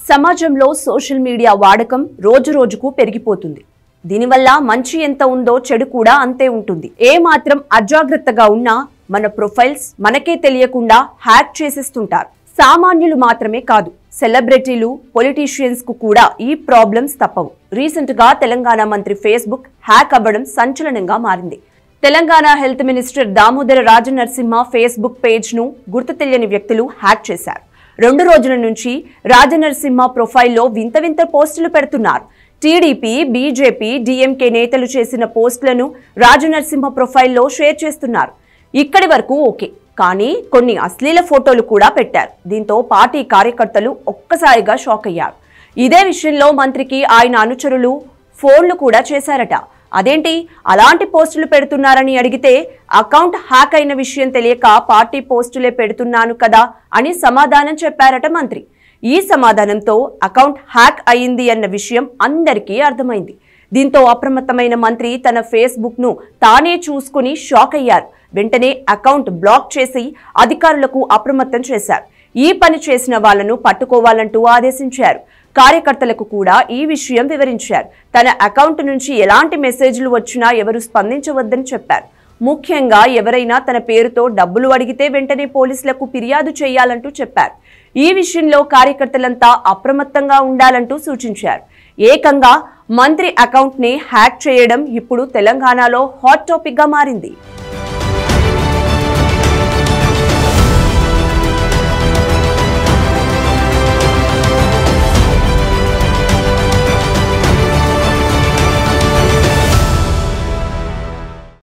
సమాజంలో social media వాడకం రోజురోజుకు పెరిగిపోతుంది. దీనివల్ల మంచి ఎంత ఉందో చెడు కూడా అంతే ఉంటుంది. ఏ మాత్రం అజాగ్రత్తగా ఉన్నా మన ప్రొఫైల్స్ మనకే తెలియకుండా హ్యాక్ చేసేస్తుంటారు. సామాన్యులు మాత్రమే కాదు, సెలబ్రిటీలు, పొలిటీషియన్స్ కు కూడా ఈ ప్రాబ్లమ్స్ తప్పవు. రీసెంట్ గా తెలంగాణ మంత్రి ఫేస్బుక్ హ్యాక్ అవ్వడం సంచలనంగా మారింది. Telangana health minister Damodara Rajanarasimha Facebook page ను గుర్తు తెలియని వ్యక్తులు హ్యాక్ చేశారు. 2 రోజుల నుంచి రాజనరసింహ ప్రొఫైల్లో వింత వింత పోస్టులు పెడుతున్నారు. టీడీపీ, బీజేపీ, డీఎంకే నేతలు చేసిన పోస్టులను రాజనరసింహ ప్రొఫైల్లో షేర్ చేస్తున్నారు. ఇక్కడి వరకు ఓకే, కానీ కొన్ని అశ్లీల ఫోటోలు కూడా పెట్టారు. దీంతో పార్టీ కార్యకర్తలు ఒక్కసారిగా షాక్ అయ్యారు. ఇదే విషయంలో మంత్రికి ఆయన అనుచరులు ఫోన్లు కూడా చేశారట. అదేంటి అలాంటి పోస్టులు పెడుతున్నారని అడిగితే అకౌంట్ హ్యాక్ అయిన విషయం తెలియక పార్టీ పోస్టులే పెడుతున్నాను కదా అని సమాధానం చెప్పారట మంత్రి. ఈ సమాధానంతో అకౌంట్ హ్యాక్ అయింది అన్న విషయం అందరికీ అర్థమైంది. దీంతో అప్రమత్తమైన మంత్రి తన ఫేస్బుక్ ను తానే చూసుకుని షాక్ అయ్యారు. వెంటనే అకౌంట్ బ్లాక్ చేసి అధికారులకు అప్రమత్తం చేశారు. ఈ పని చేసిన వాళ్లను పట్టుకోవాలంటూ ఆదేశించారు. కార్యకర్తలకు కూడా ఈ విషయం వివరించారు. తన అకౌంట్ నుంచి ఎలాంటి మెసేజ్లు వచ్చినా ఎవరు స్పందించవద్దని చెప్పారు. ముఖ్యంగా ఎవరైనా తన పేరుతో డబ్బులు అడిగితే వెంటనే పోలీసులకు ఫిర్యాదు చేయాలంటూ చెప్పారు. ఈ విషయంలో కార్యకర్తలంతా అప్రమత్తంగా ఉండాలంటూ సూచించారు. ఏకంగా మంత్రి అకౌంట్ ని హ్యాక్ చేయడం ఇప్పుడు తెలంగాణలో హాట్ టాపిక్ గా మారింది.